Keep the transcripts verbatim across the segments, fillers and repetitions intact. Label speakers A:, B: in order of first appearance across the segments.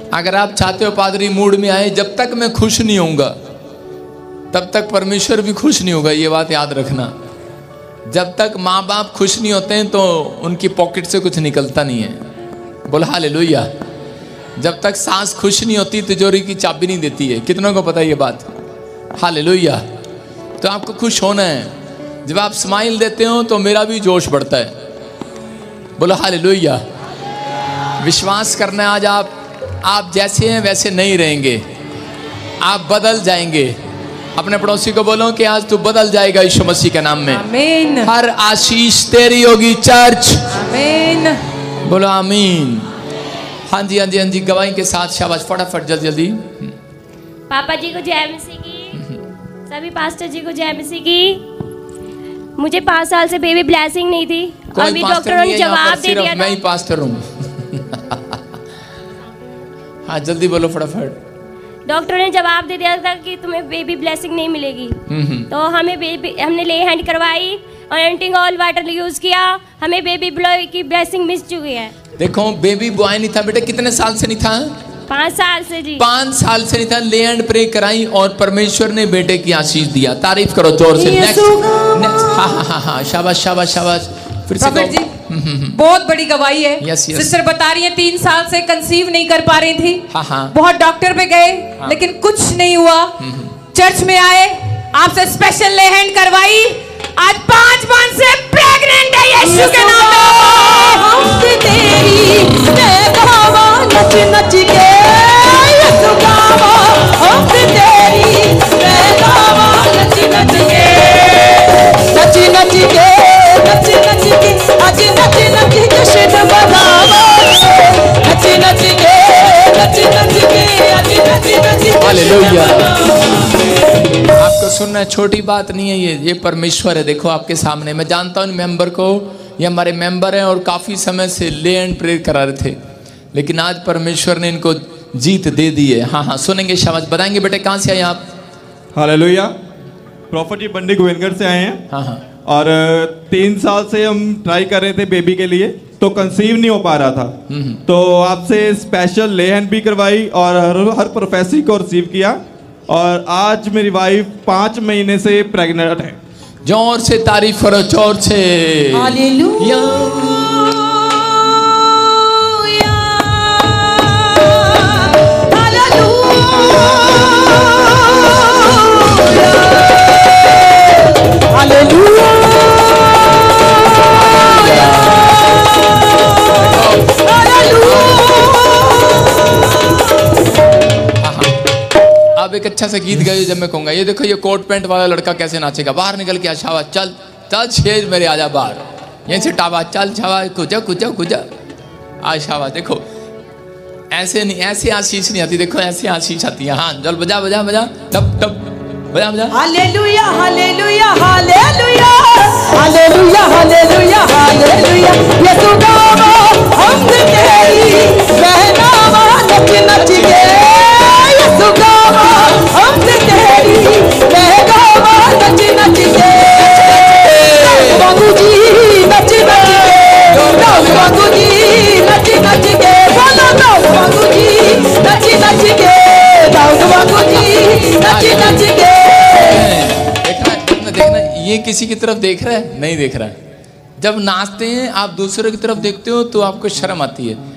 A: अगर आप चाहते हो पादरी मूड में आए, जब तक मैं खुश नहीं होऊंगा तब तक परमेश्वर भी खुश नहीं होगा, ये बात याद रखना। जब तक माँ बाप खुश नहीं होते हैं तो उनकी पॉकेट से कुछ निकलता नहीं है। बोला हालेलुया। जब तक सास खुश नहीं होती तिजोरी की चाबी नहीं देती है। कितनों को पता है ये बात? हालेलुया। तो आपको खुश होना है। जब आप स्माइल देते हो तो मेरा भी जोश बढ़ता है। बोलो हालेलुया। विश्वास करना है, आज आप आप जैसे हैं वैसे नहीं रहेंगे, आप बदल जाएंगे। अपने पड़ोसी को बोलो कि आज तू बदल जाएगा यीशु मसीह के नाम में। आमीन। हर आशीष तेरी होगी चर्च। आमीन। बोलो आमीन। हाँ जी हाँ जी हाँ जी, गवाही के साथ शाबाश, फटाफट जल्दी जल्दी।
B: पापा जी को जय मसीह की, सभी पास्टर जी को जय मसीह की। मुझे पाँच साल से बेबी ब्लेसिंग नहीं थी, अभी डॉक्टरों ने जवाब दे दिया।
A: मैं ही पास्टर हूँ। हाँ जल्दी बोलो फटाफट।
B: डॉक्टर ने जवाब दे दिया था कि तुम्हें बेबी ब्लेसिंग नहीं मिलेगी। तो हमें बेबी हमने ले हैंड करवाई और एंटिंग ऑल वाटर यूज किया, हमें बेबी बॉय की ब्लेसिंग मिल चुकी है।
A: देखो बेबी बॉय नहीं था बेटा, कितने साल से नहीं था?
B: पाँच साल से जी।
A: पाँच साल से नहीं था। ले एंड प्रे कराई और परमेश्वर ने बेटे की आशीष दिया। तारीफ करो जोर से। Next next. हाँ हाँ हाँ, शाबाश शाबाश शाबाश। फिर से
C: प्रॉफिट जी, बहुत बड़ी गवाही है।
A: Yes yes.
C: सिस्टर बता रही है तीन साल से कंसीव नहीं कर पा रही थी।
A: हाँ हाँ।
C: बहुत डॉक्टर पे गए,
A: हाँ। लेकिन
C: कुछ नहीं हुआ। चर्च में आए, आपसे स्पेशल ले हैंड करवाई, आज पांच मंथ से प्रेग्नेंट है यीशु के नाम में। तेरी गावा नच नच के यीशु गावा, हम तेरी गावा नच नच के नच नच के नच नच के आज नच नच के जश्न मनावा, नच नच के नच नच के आज नच नच के।
A: हालेलुया। आपको सुनना है, छोटी बात नहीं है ये, ये परमेश्वर है। देखो आपके सामने, मैं जानता हूँ मेंबर को, ये हमारे मेंबर हैं और काफ़ी समय से ले एंड प्रेयर करा रहे थे, लेकिन आज परमेश्वर ने इनको जीत दे दी है। हाँ हाँ सुनेंगे, शाबाश। बताएंगे बेटे कहाँ से आए आप?
D: हालेलुया। प्रॉफिट जी बंडी गोविंदगढ़ से आए हैं।
A: हाँ हाँ।
D: और तीन साल से हम ट्राई कर रहे थे बेबी के लिए, तो कंसीव नहीं हो पा रहा था। तो आपसे स्पेशल ले हैंड भी करवाई और हर, हर प्रोफेसी को रिसीव किया और आज मेरी वाइफ पाँच महीने से प्रेग्नेंट है।
A: जोर से तारीफ करो, जोर से।
C: हालेलुया।
A: अब एक अच्छा सा गीत गाइए जब मैं कहूँगा, ये देखो ये कोट पैंट वाला लड़का कैसे नाचेगा। बाहर निकल के आशावा, चल चल शेर मेरे आजा बाहर, यहीं से टावा, चल छावा, कुजा कुजा कुजा आशावा। देखो ऐसे नहीं, ऐसे आशीष नहीं आती, देखो ऐसे आशीष आती है। हाँ जल बजा बजा बजा, टप टप बजा बजा।
C: Hallelujah hallelujah hallelujah hallelujah hallelujah hallelujah. Yeshu गावा हम तेरी रहनामा, नच नच के यीशु गावा हम तेरी रहनामा, नच नच के बाबू जी नच नच के, बाबू जी नच नच के, बोलो बाबू जी नच नच के, बाबू जी नच नच के।
A: देखना देखना देखना, ये किसी की तरफ देख रहा है? नहीं देख रहा है। जब नाचते हैं आप दूसरों की तरफ देखते हो तो आपको शर्म आती है।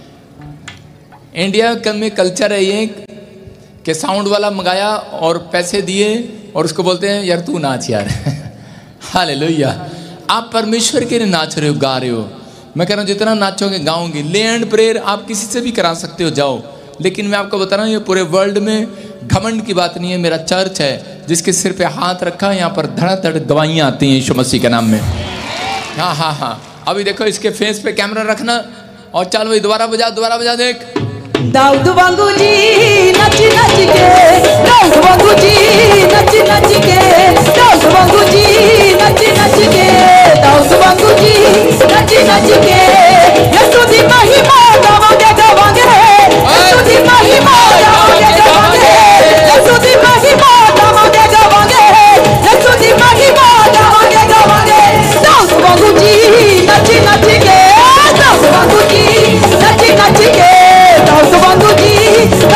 A: इंडिया में कल्चर है ये कि साउंड वाला मंगाया और पैसे दिए और उसको बोलते हैं यार तू नाच यार। हालेलुया। आप परमेश्वर के लिए नाच रहे हो, गा रहे हो। मैं कह रहा हूँ जितना नाचोगे गाओगे। ले एंड प्रेयर आप किसी से भी करा सकते हो, जाओ। लेकिन मैं आपको बता रहा हूँ ये पूरे वर्ल्ड में घमंड की बात नहीं है। मेरा चर्च है जिसके सिर पे हाथ रखा, यहाँ पर धड़ाधड़ गवाहियाँ आती हैं यीशु मसीह के नाम में। हाँ हाँ हाँ। अभी देखो इसके फेस पे कैमरा रखना और चल भाई दोबारा बजा, दोबारा बजा देख।
C: दाऊद वांगू जी नच नच के, दाऊद वांगू जी नच नच के, दाऊद वांगू जी नच नच के, दाऊद वांगू जी नच नच के। यीशु दी महिमा गावांगे गावांगे, यीशु दी महिमा गावांगे गावांगे, यीशु दी महिमा गावांगे गावांगे, यीशु दी महिमा गावांगे गावांगे। दाऊद वांगू जी नच नच के, दाऊद वांगू जी नच नच के, दाऊद वांगू जी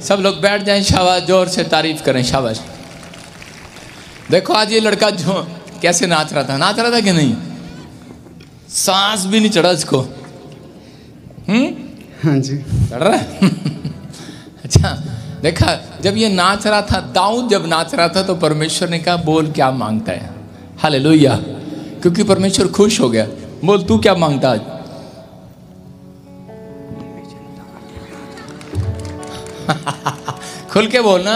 A: सब लोग बैठ जाएं, शाबाश, जोर से तारीफ करें, शाबाश। देखो आज ये लड़का जो कैसे नाच रहा था, नाच रहा था कि नहीं? सांस भी नहीं चढ़ा इसको। हम्म,
E: हाँ जी,
A: चढ़ रहा है। अच्छा, देखा जब ये नाच रहा था, दाऊद जब नाच रहा था तो परमेश्वर ने कहा बोल क्या मांगता है। हालेलुया, क्योंकि परमेश्वर खुश हो गया। बोल तू क्या मांगता आज? खुल के बोलना।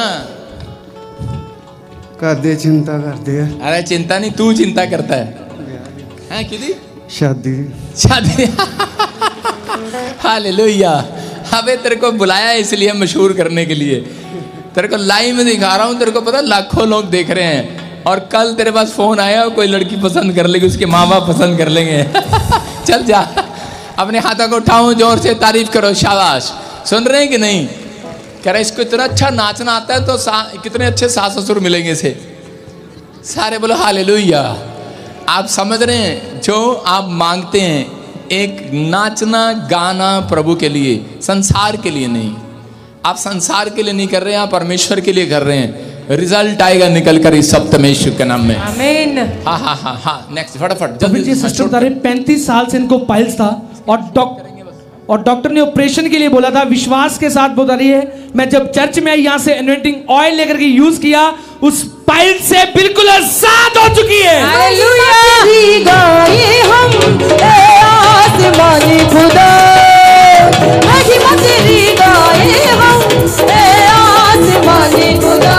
E: कर दे, चिंता कर दे।
A: अरे चिंता नहीं, तू चिंता करता है, है किदी
E: शादी
A: शादी। हालेलुया। अबे तेरे को बुलाया इसलिए मशहूर करने के लिए, तेरे को लाइव में दिखा रहा हूँ। तेरे को पता लाखों लोग देख रहे हैं, और कल तेरे पास फोन आया कोई लड़की पसंद कर लेगी, उसके माँ बाप पसंद कर लेंगे। चल जा, अपने हाथों को उठाओ, जोर से तारीफ करो, शाबाश। सुन रहे हैं कि नहीं? कह रहे इसको इतना अच्छा नाचना आता है तो कितने अच्छे सास ससुर मिलेंगे इसे। सारे बोलो हालेलुया। आप समझ रहे हैं, जो आप मांगते हैं एक नाचना गाना प्रभु के लिए, संसार के लिए नहीं। आप संसार के लिए नहीं कर रहे हैं, आप परमेश्वर के लिए कर रहे हैं। रिजल्ट आएगा निकल कर इस सप्तमें यीशु के नाम में।
C: आमीन।
A: हाँ हाँ हाँ हाँ, नेक्स्ट फटाफट
F: जल्दी जी। सिस्टर बता रहे पैंतीस साल से इनको पाइल्स था, और डॉक्टर और डॉक्टर ने ऑपरेशन के लिए बोला था। विश्वास के साथ बता रही है, मैं जब चर्च में आई यहाँ से एनोइंटिंग ऑयल लेकर के यूज किया, उस पाइल से बिल्कुल आजाद हो चुकी है।
C: हालेलुया। गाए हम ए आसमानी खुदा, महिमा तेरी गाए हम ए आसमानी खुदा।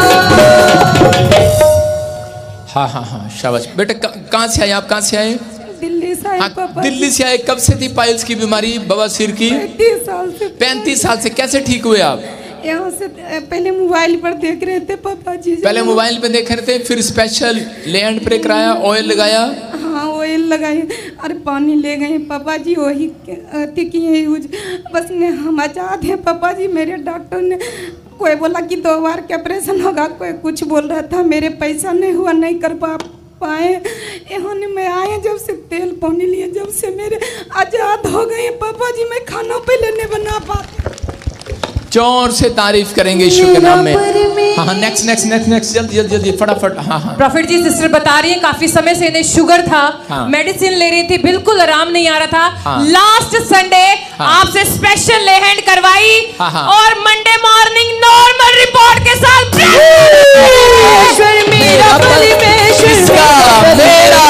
A: हाँ हाँ हाँ, शाबाश बेटा। कहाँ से आए आप? कहाँ से आए?
G: दिल्ली से आए
A: हाँ,
G: पापा।
A: दिल्ली से आए। कब से थी पाइल्स की बीमारी, बवासीर की?
G: पैंतीस साल से।
A: पैंतीस साल से। कैसे ठीक हुए आप?
G: यहाँ से पहले मोबाइल पर देख रहे थे पापा जी।
A: पहले मोबाइल पे देख रहे थे, फिर स्पेशल लैंड प्रे कराया, ऑयल लगाया।
G: हाँ, ऑयल लगाए, अरे पानी ले गए पापा जी, वही अति किए यूज। बस ने हम आजाद हैं पापा जी। मेरे डॉक्टर ने कोई बोला कि दो बार के ऑपरेशन होगा, कोई कुछ बोल रहा था, मेरे पैसा नहीं हुआ, नहीं कर पा पाए। यहाँ में आए जब से तेल पानी लिए, जब से मेरे आजाद हो गए पापा जी। मैं खाना पहले नहीं बना पाती।
A: जोर से तारीफ करेंगे यीशु के नाम में। हाँ, नेक्स्ट नेक्स्ट नेक्स्ट नेक्स्ट जल्दी जल्दी जल्दी फटाफट। हाँ हाँ,
C: प्रॉफिट जी, सिस्टर बता रही है काफी समय से इन्हें शुगर था। हाँ। मेडिसिन ले रही थी, बिल्कुल आराम नहीं आ रहा था। हाँ। लास्ट संडे हाँ। आपसे स्पेशल ले हैंड करवाई। हाँ हाँ। और मंडे मॉर्निंग नॉर्मल रिपोर्ट के साथ परमेश्वर मेरा परमेश्वर मेरा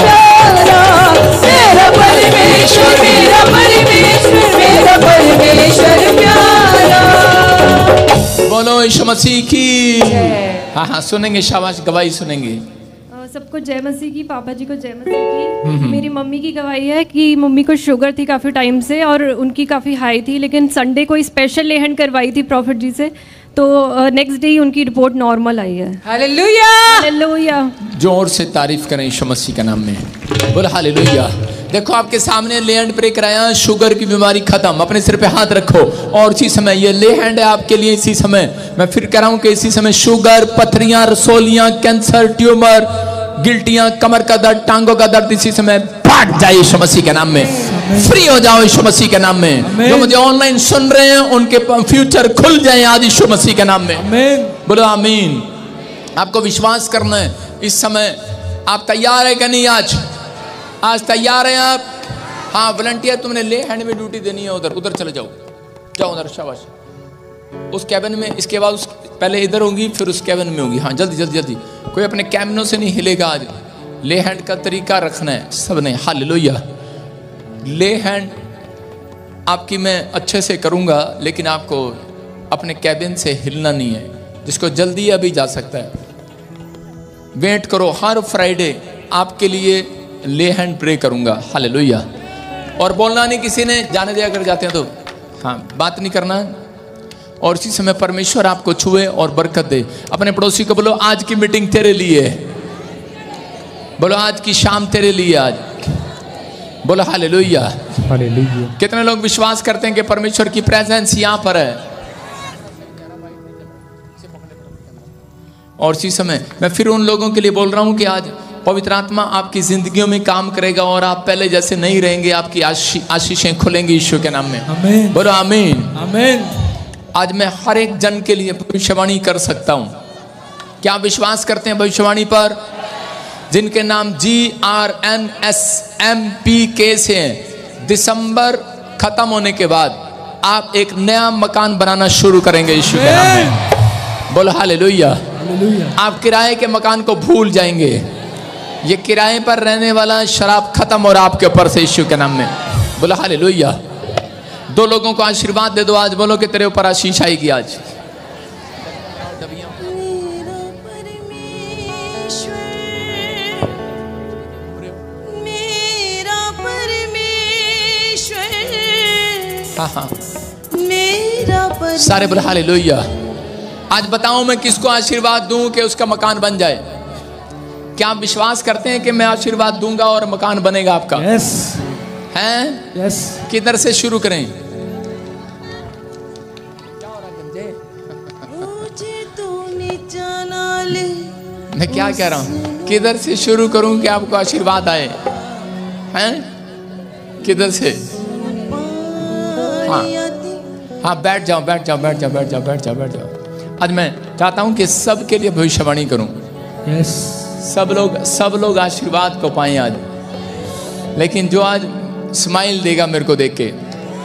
C: मेरा परमेश्वर मेरा परमेश्वर मेरा परमेश्वर प्यारा।
A: बोलो यीशु मसीह की। हाँ हाँ, सुनेंगे, शाबाश, गवाही सुनेंगे।
B: सबको जय मसीह की, पापा जी को जय मसीह की। मेरी मम्मी की गवाही है कि मम्मी को शुगर थी काफ़ी टाइम से, और उनकी काफ़ी हाई थी, लेकिन संडे को स्पेशल लेहन करवाई थी प्रॉफिट जी से, तो नेक्स्ट डे उनकी रिपोर्ट नॉर्मल आई है।
C: Hallelujah,
B: hallelujah.
A: जोर से तारीफ करें यीशु मसीह के नाम में। बोलो हालेलुया। देखो आपके सामने ले हैंड प्रे कराया, शुगर की बीमारी खत्म। अपने सिर पे हाथ रखो, और इसी समय ये ले हैंड है आपके लिए। इसी समय मैं फिर कह रहा हूं कि इसी समय शुगर, पथरियां, रसोलियां, कैंसर, ट्यूमर, गिल्टियां, कमर का दर्द, टांगों का दर्द इसी समय फट जाए यीशु मसीह के नाम में। फ्री हो जाओ यीशु मसीह के नाम में। जो मुझे ऑनलाइन सुन रहे हैं उनके फ्यूचर खुल जाए आज यीशु मसीह के नाम में। बोलो आमीन। आपको विश्वास करना है इस समय। आप तैयार है कि नहीं? आज आज तैयार हैं आप? हाँ, वॉलंटियर तुमने ले हैंड में ड्यूटी देनी है। उधर उधर चले जाओ, जाओ उधर, शाबाश। उस कैबिन में, इसके बाद उस पहले इधर होंगी, फिर उस कैबिन में होगी। हाँ, जल्दी जल्दी जल्दी। कोई अपने कैबिनों से नहीं हिलेगा आज। ले हैंड का तरीका रखना है सबने। हालेलुया। ले हैंड आपकी मैं अच्छे से करूँगा, लेकिन आपको अपने कैबिन से हिलना नहीं है। जिसको जल्दी अभी जा सकता है, वेट करो। हर फ्राइडे आपके लिए ले हैंड प्रे करूँगा। हालेलुया। और बोलना नहीं किसी ने, जाने दिया अगर जाते हैं तो। हाँ, बात नहीं करना। और इसी समय परमेश्वर आपको छुए और बरकत दे। अपने पड़ोसी को बोलो आज की मीटिंग तेरे लिए है। बोलो आज की शाम तेरे लिए। आज बोलो हालेलुया।
F: हालेलुया।
A: कितने लोग विश्वास करते हैं कि परमेश्वर की प्रेजेंस यहाँ पर है? और इसी समय मैं फिर उन लोगों के लिए बोल रहा हूँ कि आज पवित्र आत्मा आपकी जिंदगियों में काम करेगा, और आप पहले जैसे नहीं रहेंगे। आपकी आशी, आशीषें खुलेंगी यीशु के नाम में।
F: आमीन।
A: बोलो आमीन।
F: आमीन।
A: आज मैं हर एक जन के लिए भविष्यवाणी कर सकता हूं। क्या विश्वास करते हैं भविष्यवाणी पर? जिनके नाम G R N S M P के से हैं, दिसंबर खत्म होने के बाद आप एक नया मकान बनाना शुरू करेंगे यीशु के नाम में। बोलो हालेलुया। आप किराए के मकान को भूल जाएंगे। ये किराए पर रहने वाला शराब खत्म हो रहा आपके ऊपर से यीशु के नाम में। बोलो हालेलुया। दो लोगों को आशीर्वाद दे दो आज, बोलो कि तेरे ऊपर आशीष आएगी आज। हाँ हाँ
C: मेरा
A: सारे बोले हालेलुया। आज बताऊं मैं किसको आशीर्वाद दूं कि उसका मकान बन जाए? क्या आप विश्वास करते हैं कि मैं आशीर्वाद दूंगा और मकान बनेगा आपका?
F: यस
A: हैं?
F: यस।
A: किधर से शुरू करें? मैं क्या कह रहा हूं, किधर से शुरू करूं कि आपको आशीर्वाद आए? हैं? किधर से? हाँ हाँ बैठ जाओ बैठ जाओ बैठ जाओ बैठ जाओ बैठ जाओ बैठ जाओ। आज मैं चाहता हूं कि सबके लिए भविष्यवाणी करूं।
F: यस।
A: सब लोग सब लोग आशीर्वाद को पाएं आज। लेकिन जो आज स्माइल देगा मेरे को देख के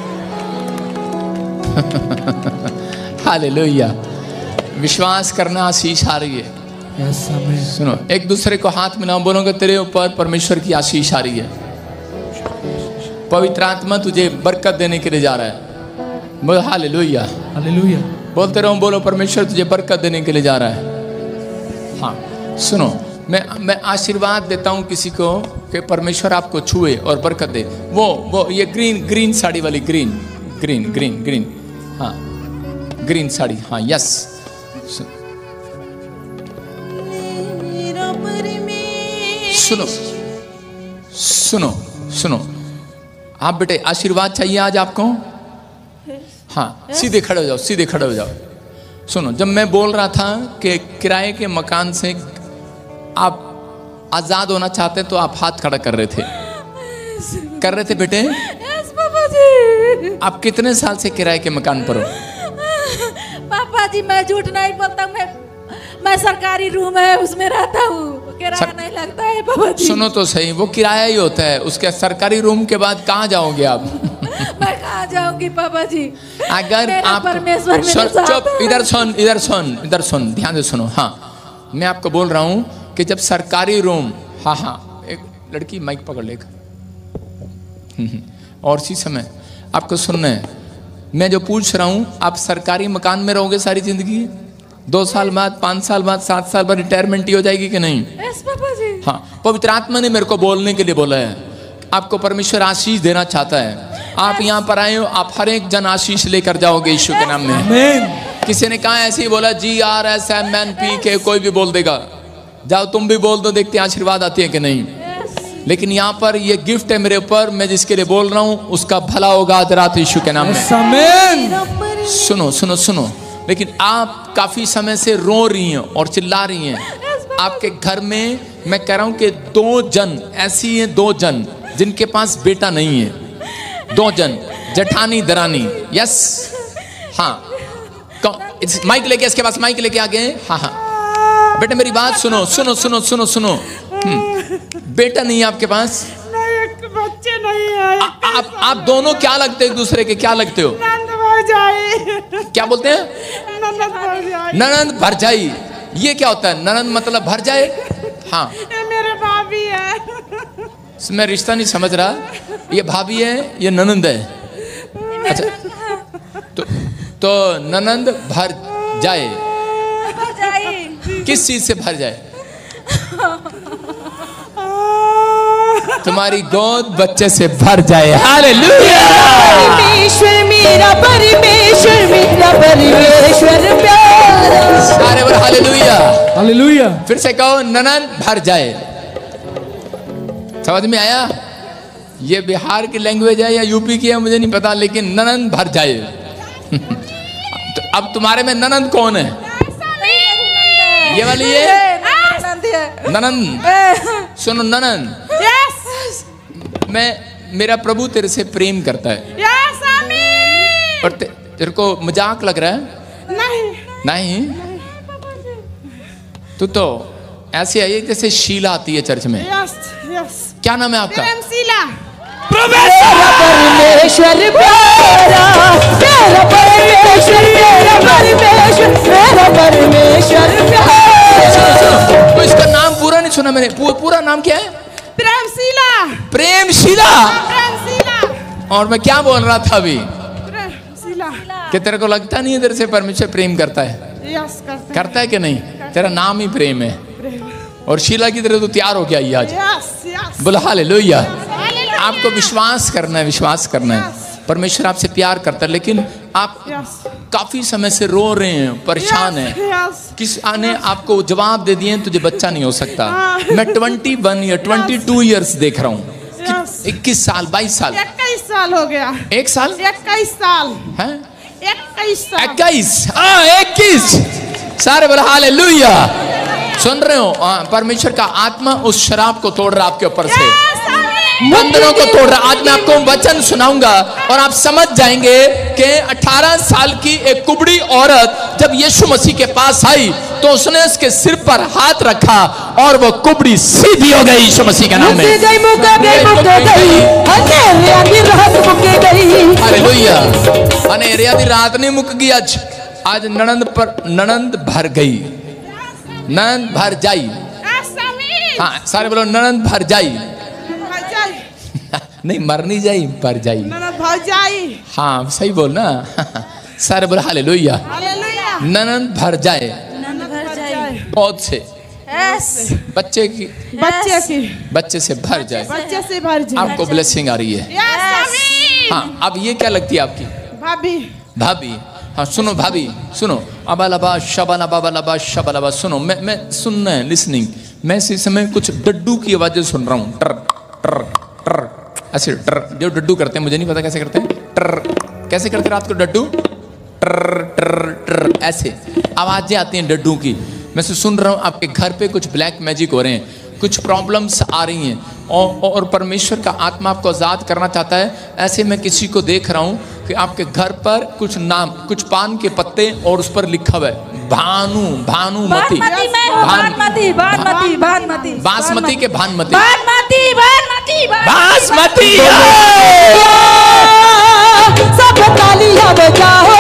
A: हालेलुया। विश्वास करना आशीष आ रही है।
F: यस आमीन।
A: सुनो, एक दूसरे को हाथ मिलाओ, बोलोगे तेरे ऊपर परमेश्वर की आशीष आ रही है। पवित्र आत्मा तुझे बरकत देने के लिए जा रहा है। बोलो हालेलुया।
F: हालेलुया।
A: बोलते रहो, बोलो परमेश्वर तुझे बरकत देने के लिए जा रहा है। हाँ सुनो, मैं मैं आशीर्वाद देता हूँ किसी को कि परमेश्वर आपको छुए और बरकत दे। वो वो ये ग्रीन ग्रीन साड़ी वाली, ग्रीन ग्रीन ग्रीन ग्रीन हाँ ग्रीन साड़ी, हाँ यस। सुनो सुनो सुनो, आप बेटे आशीर्वाद चाहिए आज आपको? हाँ सीधे खड़े हो जाओ, सीधे खड़े हो जाओ। सुनो, जब मैं बोल रहा था कि किराए के मकान से आप आजाद होना चाहते तो आप हाथ खड़ा कर रहे थे, कर रहे थे बेटे?
C: यस पापा जी।
A: आप कितने साल से किराए के मकान पर हो?
C: पापा जी मैं झूठ नहीं बोलता, मैं मैं सरकारी रूम है उसमें रहता हूँ, किराया सर... नहीं लगता है पापा जी।
A: सुनो तो सही, वो किराया ही होता है। उसके सरकारी रूम के बाद कहाँ जाओगे आप?
C: मैं कहाँ जाऊंगी पापा जी?
A: अगर आप
C: परमेश्वर
A: चुप, इधर सुन इधर सुन इधर सुन ध्यान से सुनो। हाँ मैं आपको बोल रहा हूँ कि जब सरकारी रूम, हाँ हाँ एक लड़की माइक पकड़ लेगा और इसी समय आपको सुनना है, मैं जो पूछ रहा हूँ, आप सरकारी मकान में रहोगे सारी जिंदगी? दो साल बाद, पांच साल बाद, सात साल बाद रिटायरमेंट ही हो जाएगी कि नहीं?
C: यस पापा जी।
A: हाँ, पवित्र आत्मा ने मेरे को बोलने के लिए बोला है। आपको परमेश्वर आशीष देना चाहता है। आप यहाँ पर आए हो, आप हर एक जन आशीष लेकर जाओगे यीशु के नाम में।
F: आमीन।
A: किसी ने कहा ऐसे ही बोला, G R S M N P के, कोई भी बोल देगा। जाओ तुम भी बोल दो, देखते आशीर्वाद आती है कि नहीं। लेकिन यहाँ पर ये गिफ्ट है मेरे ऊपर, मैं जिसके लिए बोल रहा हूँ उसका भला होगा आज रात यीशु के नाम में।
F: आमीन।
A: सुनो सुनो सुनो, लेकिन आप काफी समय से रो रही हैं और चिल्ला रही हैं। आपके घर में मैं कह रहा हूं कि दो जन ऐसी हैं, दो जन जिनके पास बेटा नहीं है। दो जन, जेठानी दरानी। यस हाँ, माइक लेके, इसके पास माइक लेके आ गए। हाँ हाँ बेटा मेरी बात सुनो सुनो सुनो सुनो सुनो। बेटा नहीं है आपके पास?
G: नहीं, बच्चे नहीं है।
A: आ, आप आप दोनों क्या लगते हो एक दूसरे के? क्या लगते हो? क्या बोलते हैं?
G: ननद भरजाई।
A: ननद भरजाई। ये क्या होता है? ननद मतलब भर जाए? हाँ
G: ये मेरे भाभी है।
A: मैं रिश्ता नहीं समझ रहा, ये भाभी है ये ननद है? अच्छा तो तो ननद भर जाए,
C: भर जाए।
A: किस चीज से भर जाए? तुम्हारी गोद बच्चे से भर जाए। हालेलुया।
C: परमेश्वर मेरा, परमेश्वर मेरा, परमेश्वर प्यारा।
A: सारे बोल हालेलुया।
F: हालेलुया।
A: फिर से कहो, ननद भर जाए। समझ में आया? ये बिहार की लैंग्वेज है या यूपी की है मुझे नहीं पता, लेकिन ननद भर जाए। तो अब तुम्हारे में ननद कौन है? ये वाली है ननद। सुनो ननद, मैं मेरा प्रभु तेरे से प्रेम करता है और ते, तेरे को मजाक लग रहा है?
G: नहीं
A: नहीं, तू तो ऐसे आई है जैसे शीला आती है चर्च में।
G: यस यस
A: क्या नाम है आपका?
G: प्रेमशीला।
C: परमेश्वर प्यारा, तेरा परमेश्वर, तेरा परमेश्वर, तेरा परमेश्वर प्यारा।
A: तो इसका नाम पूरा नहीं सुना मैंने। पू, पूरा नाम क्या है?
G: प्रेमशीला।
A: प्रेमशीला।
G: प्रेमशीला।
A: और मैं क्या बोल रहा था अभी?
G: प्रेमशीला।
A: कि तेरे को लगता नहीं है तेरे से परमेश्वर प्रेम करता है?
G: यस करते
A: करता है कि नहीं? तेरा नाम ही प्रेम है। और शीला की तरह तो तैयार हो गया ये आज।
G: Yes yes.
A: बोला हालेलुया। आपको विश्वास करना है, विश्वास करना है। परमेश्वर आपसे प्यार करता है, लेकिन आप काफी समय से रो रहे हैं, परेशान हैं। किस आने आपको जवाब दे दिए तुझे बच्चा नहीं हो सकता। मैं ट्वेंटी वन या ट्वेंटी टू ईयर्स देख रहा हूँ। इक्कीस साल, बाईस साल,
G: इक्कीस साल हो गया।
A: एक साल,
G: इक्कीस साल
A: है,
G: इक्कीस साल,
A: इक्कीस, हाँ इक्कीस। सारे बोला हालेलुया। सुन रहे हो? परमेश्वर का आत्मा उस शराब को तोड़ रहा आपके ऊपर से, बंधनों को तोड़ रहा। आज मैं आपको वचन सुनाऊंगा और आप समझ जाएंगे कि अठारह साल की एक कुबड़ी औरत जब यीशु मसीह के पास आई तो उसने उसके सिर पर हाथ रखा और वो कुबड़ी सीधी हो गई यीशु मसीह के नाम में। हालेलुया। अनेरिया दी रात नहीं मुक गई। आज आज ननंद पर ननंद भर गई, ननंद भर जाई। हाँ सारे बोलो ननंद भर जाई। नहीं मरनी जाई, पर जाई। हाँ सही बोल ना। सारे बोल हालेलुया। ननंद भर जाए, बहुत से बच्चे की
G: बच्चे की
A: बच्चे से भर जाए,
G: बच्चे से भर जाए।
A: आपको ब्लेसिंग आ रही है। हाँ अब ये क्या लगती है आपकी?
G: भाभी।
A: भाभी। हाँ सुनो भाभी, सुनो। अबालबा शबालबा बलबा शबालबा। सुनो, मैं मैं सुनना है, लिसनिंग। मैं इसी समय कुछ डड्डू की आवाजें सुन रहा हूँ। टर टर टर ऐसे टर, जो डड्डू करते हैं, मुझे नहीं पता कैसे करते हैं। टर कैसे करते रात को डड्डू? टर टर टर ऐसे आवाजें आती हैं डड्डू की। मैं से सुन रहा हूँ आपके घर पे कुछ ब्लैक मैजिक हो रहे हैं, कुछ प्रॉब्लम्स आ रही हैं और, और परमेश्वर का आत्मा आपको आजाद करना चाहता है। ऐसे मैं किसी को देख रहा हूँ कि आपके घर पर कुछ नाम, कुछ पान के पत्ते और उस पर लिखा हुआ है भानु, भानुमती,
C: भानुमती, भानुमती, भानुमती,
A: बासमती के भानुमती,
C: भानुमती, भानुमती,
A: बासमती।
C: सब तालियां बजाओ,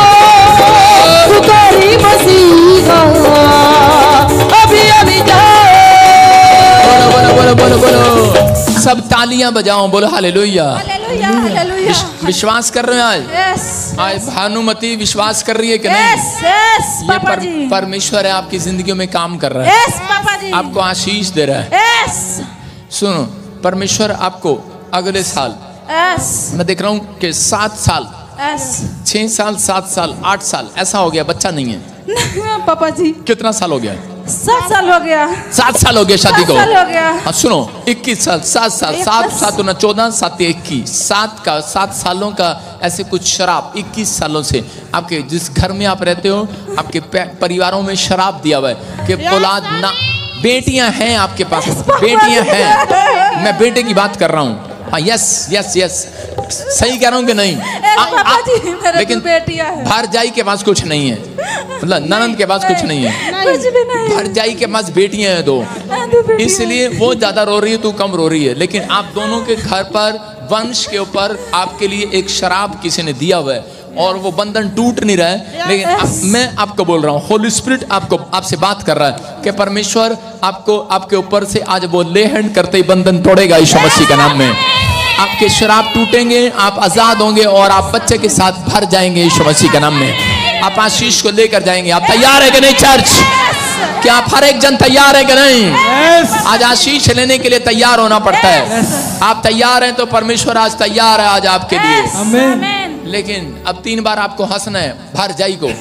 C: पुकारी मसीहा, अभी अभी जाओ।
A: बोलो बोलो बोलो बोलो, सब तालियां बजाओ, बोलो हालेलुया।
C: Hallelujah, hallelujah.
A: विश्वास कर रहे हैं आज?
C: यस।
A: आज भानुमती विश्वास कर रही है कि नहीं?
C: यस, यस,
A: ये
C: पापा
A: पर,
C: जी।
A: परमेश्वर है आपकी जिंदगी में काम कर रहा है।
C: यस पापा जी।
A: आपको आशीष दे रहा है।
C: यस।
A: सुनो, परमेश्वर आपको अगले साल,
C: यस,
A: मैं देख रहा हूँ कि सात साल,
C: यस,
A: छह साल, सात साल, आठ साल ऐसा हो गया, बच्चा नहीं है।
C: पापा जी
A: कितना साल हो गया?
C: सात साल हो गया।
A: सात साल हो गया शादी को।
C: सात साल हो गया।
A: हाँ सुनो, इक्कीस साल, सात साल, सात सात ना चौदह, सात इक्कीस, सात का सात सालों का ऐसे कुछ शराब इक्कीस सालों से आपके जिस घर में आप रहते हो, आपके परिवारों में शराब दिया हुआ है कि औलाद ना। बेटियां हैं आपके पास, बेटियां हैं, मैं बेटे की बात कर रहा हूँ। हाँ यस यस यस, सही कह रहा हूँ कि नहीं? आ, आ, लेकिन भरजाई के पास कुछ नहीं है, मतलब ननंद के पास कुछ नहीं है, भरजाई के पास बेटियां हैं दो, इसलिए वो ज्यादा रो रही है, तू कम रो रही है। लेकिन आप दोनों के घर पर वंश के ऊपर आपके लिए एक शराब किसी ने दिया हुआ है और वो बंधन टूट नहीं रहा है। लेकिन आप, मैं आपको बोल रहा हूँ, होली स्पिरिट आपको आपसे बात कर रहा है कि परमेश्वर आपको आपके ऊपर से आज वो ले हैंड करते ही बंधन तोड़ेगा यीशु मसीह के नाम में। आपके शराब टूटेंगे, आप आजाद होंगे और आप बच्चे के साथ भर जाएंगे यीशु मसीह के नाम में। आप आशीष को लेकर जाएंगे। आप तैयार है कि नहीं चर्च? क्या आप हर एक जन तैयार है कि नहीं? आज आशीष लेने के लिए तैयार होना पड़ता है। आप तैयार हैं तो परमेश्वर आज तैयार है आज आपके लिए।
F: आमीन।
A: लेकिन अब तीन बार आपको हंसना है, भर जाई को।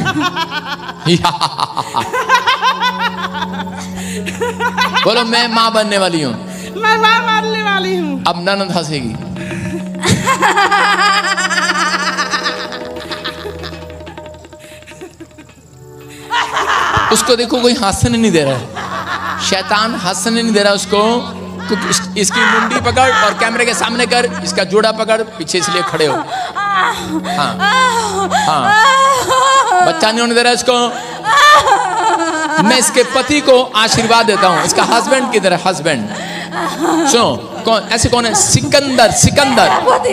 A: बोलो मैं माँ बनने वाली हूँ,
G: मैं माँ बनने वाली हूँ।
A: अब ननद हंसेगी। उसको देखो कोई हंसने नहीं दे रहा है, शैतान हंसने नहीं दे रहा उसको। इस, इसकी मुंडी पकड़ और कैमरे के सामने कर, इसका जोड़ा पकड़, पीछे इसलिए खड़े हो। हाँ हाँ, बच्चा नहीं होने दे रहा इसको। मैं इसके पति को आशीर्वाद देता हूँ। इसका हस्बैंड किधर है? हस्बैंड सुनो, कौन ऐसे कौन है? सिकंदर। सिकंदर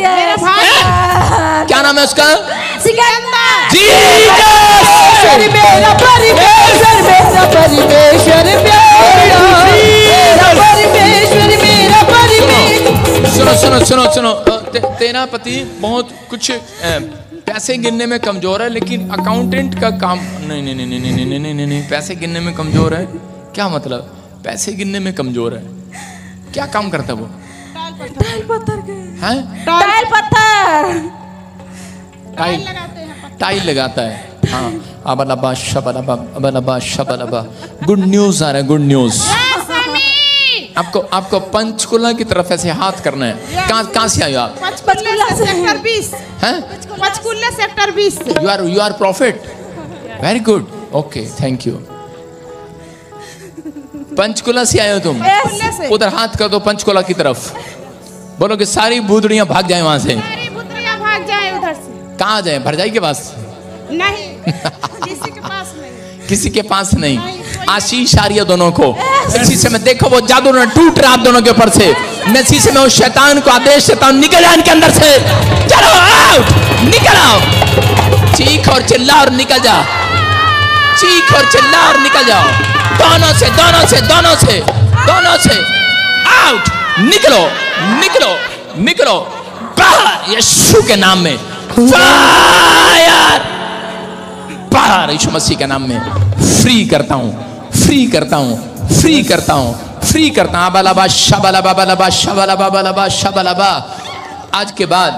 A: क्या नाम है उसका?
C: सिकंदर।
A: जीसस
C: मेरा परमेश्वर, मेरा परमेश्वर, मेरा परमेश्वर, मेरा परमेश्वर।
A: सुनो सुनो सुनो सुनो, ते, तेरा पति बहुत कुछ ए, पैसे गिनने में कमजोर है, लेकिन अकाउंटेंट का काम नहीं नहीं नहीं नहीं नहीं नहीं नहीं नहीं पैसे गिनने में कमजोर है। क्या मतलब? पैसे गिनने में कमजोर है? क्या काम करता है वो?
C: टाइल पत्थर के
A: हैं?
C: टाइल पत्थर
A: टाइल टाइल लगाता है। हाँ, अबलबा शबलबा अबलबा शबलबा। गुड न्यूज आ रहा है, गुड न्यूज। आपको आपको पंचकुला की तरफ ऐसे हाथ करना है। कहाँ कहाँ से आए आप?
C: पंचकुला सेक्टर बीस।
A: हैं?
C: पंचकुला सेक्टर बीस।
A: You are you are prophet. Very good, okay, thank you. Panchkula से आए हो तुम?
C: yes.
A: उधर हाथ कर दो पंचकुला की तरफ। बोलो कि सारी भूतड़ियां भाग जाए वहां से।
C: सारी भूतड़ियां भाग जाए उधर से।
A: कहाँ जाए? भरजाई के पास?
C: नहीं, किसी के पास नहीं।
A: किसी के पास नहीं। आशीष आ रही है दोनों को। इसी से मैं देखो वो जादू ने टूट रहा आप दोनों के ऊपर से। मैं इसी से मैं उस शैतान को आदेश देता हूं, निकल जाए इनके अंदर से। चलो आओ, निकल आओ। चीख और चिल्ला और निकल जा। चीख और चिल्ला और निकल जाओ। दोनों से दोनों से दोनों से दोनों से आउट। निकलो निकलो निकलो बाहर यीशु के नाम में। फायर बाहर यीशु मसीह के नाम में। फ्री करता हूं, फ्री करता हूं, फ्री करता हूं, फ्री करता हूं। अबलबा शबलबा बलबा शबलबा बलबा शबलबा। आज के बाद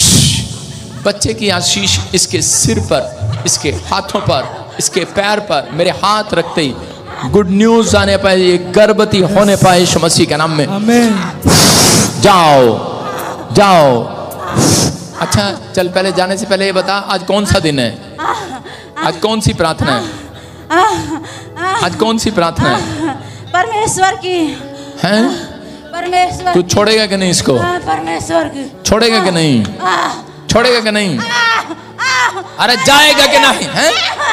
A: बच्चे की आशीष इसके सिर पर, इसके हाथों पर, इसके पैर पर मेरे हाथ रखते ही गुड न्यूज आने पाए, ये गर्भवती होने पाए यीशु मसीह के नाम में।
F: आमीन।
A: जाओ जाओ। अच्छा चल, पहले जाने से पहले ये बता, आज कौन सा दिन है? आज कौन सी प्रार्थना है? आज कौन सी प्रार्थना है?
C: परमेश्वर की
A: हैं?
C: परमेश्वर
A: तू छोड़ेगा कि नहीं इसको?
C: परमेश्वर की
A: छोड़ेगा कि नहीं? छोड़ेगा कि नहीं? अरे जाएगा कि नहीं? हैं?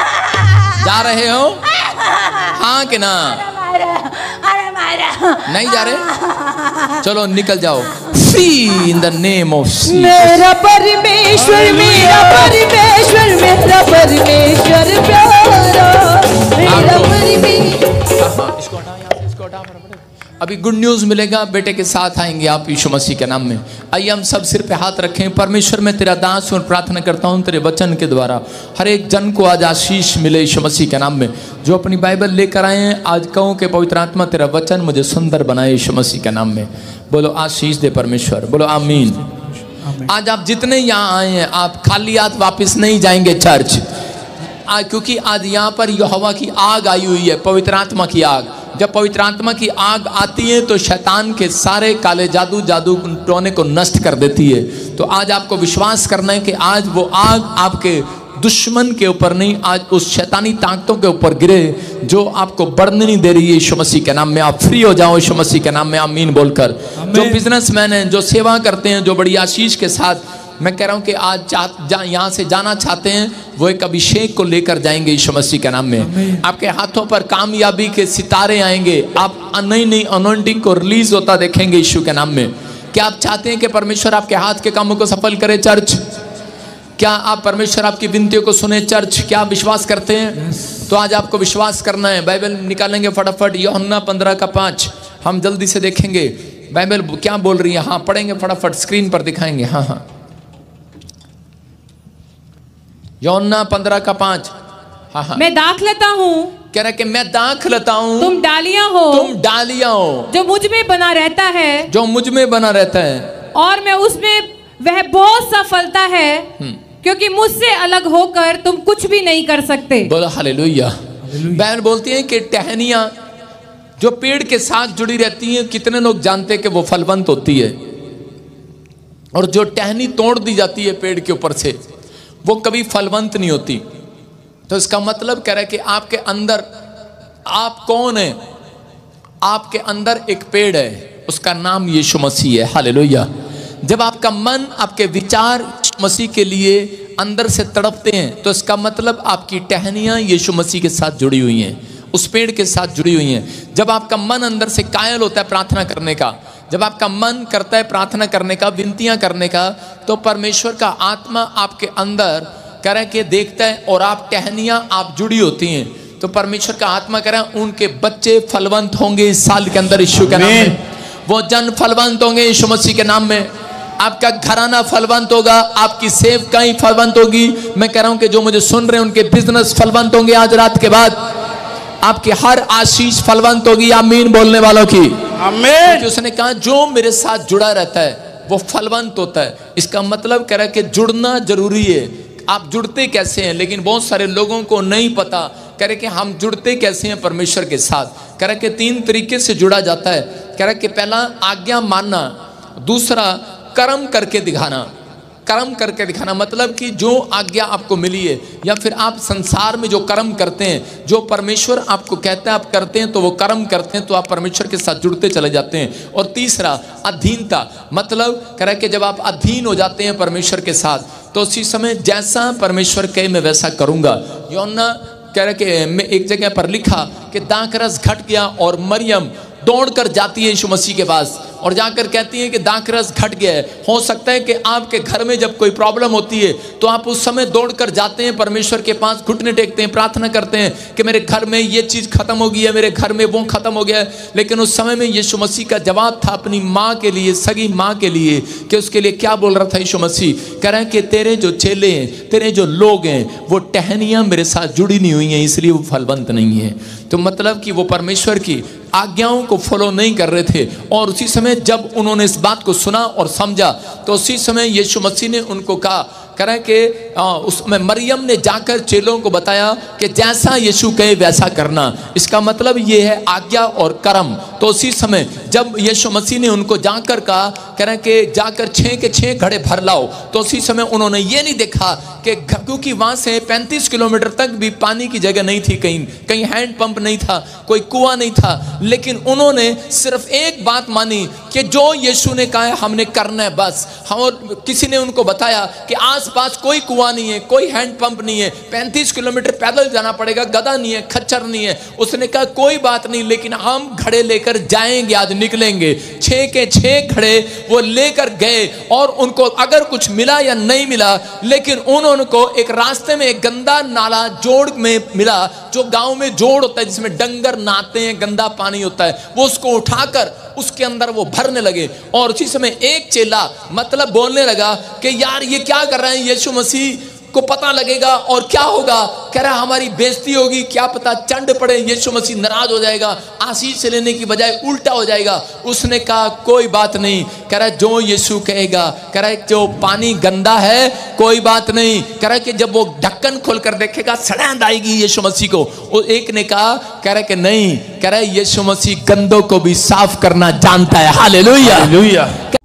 A: जा रहे हो? हाँ कि ना?
C: अरे मारा
A: नहीं जा रहे? चलो निकल जाओ। Free in the name of
C: मेरा परमेश्वर, मेरा परमेश्वर, मेरा परमेश्वर प्यारा, मेरा परमेश्वर।
A: इसको हटा यहाँ से, इसको हटा फटाफट। अभी गुड न्यूज मिलेगा, बेटे के साथ आएंगे आप यीशु मसीह के नाम में। आइए हम सब सिर पे हाथ रखें। परमेश्वर मैं तेरा दास और प्रार्थना करता हूँ तेरे वचन के द्वारा हर एक जन को आज आशीष मिले यीशु मसीह के नाम में। जो अपनी बाइबल लेकर आए हैं, आज कहूँ कि पवित्र आत्मा तेरा वचन मुझे सुंदर बनाए यीशु मसीह के नाम में। बोलो आशीष दे परमेश्वर, बोलो आमीन। आज आप जितने यहाँ आए हैं, आप खाली हाथ वापिस नहीं जाएंगे चर्च, आ, क्योंकि आज यहाँ पर यहोवा की आग आई हुई है, पवित्र आत्मा की आग। जब पवित्र आत्मा की आग आती है तो शैतान के सारे काले जादू जादू टोने को नष्ट कर देती है। तो आज आपको विश्वास करना है कि आज वो आग आपके दुश्मन के ऊपर नहीं, आज उस शैतानी ताकतों के ऊपर गिरे जो आपको बढ़ने नहीं दे रही है यीशु मसीह के नाम में। आप फ्री हो जाओ यीशु मसीह के नाम में, आमीन बोलकर। जो बिजनेसमैन हैं, जो सेवा करते हैं, जो बड़ी आशीष के साथ, मैं कह रहा हूं कि आज जा, यहाँ से जाना चाहते हैं, वो एक अभिषेक को लेकर जाएंगे यीशु मसीह के नाम में। आपके हाथों पर कामयाबी के सितारे आएंगे, आप नई नई अनॉइंटिंग को रिलीज होता देखेंगे यीशु के नाम में। क्या आप चाहते हैं कि परमेश्वर आपके हाथ के कामों को सफल करे चर्च? क्या आप परमेश्वर आपकी विनतियों को सुने चर्च? क्या आप विश्वास करते हैं? yes. तो आज आपको विश्वास करना है। बाइबल निकालेंगे फटाफट, यूहन्ना पंद्रह का पांच हम जल्दी से देखेंगे बाइबल क्या बोल रही है। हाँ पढ़ेंगे फटाफट, स्क्रीन पर दिखाएंगे। हाँ हाँ यूहन्ना पंद्रह का पांच। हाँ हाँ
C: मैं दाख लेता हूँ,
A: कह रहा कि मैं दाख लेता हूँ,
C: तुम डालियां हो,
A: तुम डालियां हो,
C: जो मुझ में बना रहता है,
A: जो मुझ में बना रहता है,
C: और मैं उसमें, वह बहुत सा फलता है, क्योंकि मुझसे अलग होकर तुम कुछ भी नहीं कर सकते।
A: बोलो हालेलुया। बाइबल बोलती है कि टहनियां जो पेड़ के साथ जुड़ी रहती हैं, कितने लोग जानते हैं कि वो फलवंत होती है, और जो टहनी तोड़ दी जाती है पेड़ के ऊपर से, वो कभी फलवंत नहीं होती। तो इसका मतलब कह रहा है कि आपके अंदर, आप कौन है? आपके अंदर एक पेड़ है, उसका नाम यीशु मसीह है। हालेलुया। जब आपका मन, आपके विचार मसीह के लिए अंदर से तड़पते हैं, तो इसका मतलब आपकी टहनियाँ यीशु मसीह के साथ जुड़ी हुई हैं, उस पेड़ के साथ जुड़ी हुई हैं। जब आपका मन अंदर से कायल होता है प्रार्थना करने का, जब आपका मन करता है प्रार्थना करने का, विनतियाँ करने का, तो परमेश्वर का आत्मा आपके अंदर करें के देखता है और आप टहनियाँ आप जुड़ी होती हैं, तो परमेश्वर का आत्मा करें उनके बच्चे फलवंत होंगे इस साल के अंदर यीशु के नाम में। वो जन फलवंत होंगे यीशु मसीह के नाम में। आपका घराना फलवंत होगा, आपकी सेवकाई फलवंत होगी। मैं कह रहा हूं कि जो मुझे सुन रहे हैं उनके बिजनेस फलवंत होंगे आज रात के बाद। आपकी हर आशीष फलवंत होगी। आमीन बोलने वालों की आमीन। क्योंकि उसने कहा जो मेरे साथ जुड़ा रहता है वो फलवंत होता है। इसका मतलब कह रहा है कि जुड़ना जरूरी है। आप जुड़ते कैसे हैं, लेकिन बहुत सारे लोगों को नहीं पता कह रहे कि हम जुड़ते कैसे हैं परमेश्वर के साथ। कह रहे कि तीन तरीके से जुड़ा जाता है। कह रहे कि पहला आज्ञा मानना, दूसरा कर्म करके दिखाना। कर्म करके दिखाना मतलब कि जो आज्ञा आपको मिली है या फिर आप संसार में जो कर्म करते हैं, जो परमेश्वर आपको कहता है आप करते हैं, तो वो कर्म करते हैं तो आप परमेश्वर के साथ जुड़ते चले जाते हैं। और तीसरा अधीनता, मतलब कह रहा है कि जब आप अधीन हो जाते हैं परमेश्वर के साथ तो उसी समय जैसा परमेश्वर कहे मैं वैसा करूँगा। यूहन्ना कह रहा कि मैं एक जगह पर लिखा कि दाखरस घट गया और मरियम दौड़कर जाती है यीशु मसीह के पास और जाकर कहती है कि दाखरस घट गया है। हो सकता है कि आपके घर में जब कोई प्रॉब्लम होती है तो आप उस समय दौड़कर जाते हैं परमेश्वर के पास, घुटने टेकते हैं, प्रार्थना करते हैं कि मेरे घर में ये चीज़ खत्म हो गई है, मेरे घर में वो खत्म हो गया है। लेकिन उस समय में यीशु मसीह का जवाब था अपनी माँ के लिए, सगी माँ के लिए, कि उसके लिए क्या बोल रहा था यीशु मसीह? कह रहे हैं कि तेरे जो चेले हैं, तेरे जो लोग हैं, वो टहनियाँ मेरे साथ जुड़ी नहीं हुई हैं, इसलिए वो फलवंत नहीं है। तो मतलब कि वो परमेश्वर की आज्ञाओं को फॉलो नहीं कर रहे थे। और उसी समय जब उन्होंने इस बात को सुना और समझा तो उसी समय यीशु मसीह ने उनको कहा, करें कि उसमें मरियम ने जाकर चेलों को बताया कि जैसा यीशु कहे वैसा करना। इसका मतलब ये है आज्ञा और कर्म। तो उसी समय जब यीशु मसीह ने उनको जाकर कहा, करें कि जाकर छः के छः घड़े भर लाओ, तो उसी समय उन्होंने ये नहीं देखा कि क्योंकि वहाँ से पैंतीस किलोमीटर तक भी पानी की जगह नहीं थी, कहीं कहीं हैंड पंप नहीं था, कोई कुआं नहीं था, लेकिन उन्होंने सिर्फ एक बात मानी कि जो यीशु ने कहा है हमने करना है बस। हम किसी ने उनको बताया कि आसपास कोई कुआं नहीं है, कोई हैंड पंप नहीं है, पैंतीस किलोमीटर पैदल जाना पड़ेगा, गधा नहीं है, खच्चर नहीं है। उसने कहा कोई बात नहीं, लेकिन हम घड़े लेकर जाएंगे, आज निकलेंगे। छः के छः घड़े वो लेकर गए और उनको अगर कुछ मिला या नहीं मिला, लेकिन उन्होंने को एक रास्ते में एक गंदा नाला जोड़ में मिला, जो गांव में जोड़ होता है जिसमें डंगर नहाते हैं, गंदा पानी होता है, वो उसको उठाकर उसके अंदर वो भरने लगे। और उसी समय एक चेला मतलब बोलने लगा कि यार ये क्या कर रहे हैं, यीशु मसीह को पता लगेगा और क्या होगा। कह रहा हमारी बेइज्जती होगी, क्या पता चंड पड़े, यीशु मसीह नाराज हो जाएगा, आशीष लेने की बजाय उल्टा हो जाएगा। उसने कहा कोई बात नहीं, कह रहा जो यीशु कहेगा, कह रहा जो पानी गंदा है कोई बात नहीं, कह रहा कि जब वो ढक्कन खोलकर देखेगा सड़ैंद आएगी यीशु मसीह को। वो एक ने कहा, कह रहा कि नहीं, कह रहा यीशु मसीह गंदों को भी साफ करना जानता है। हालेलुया।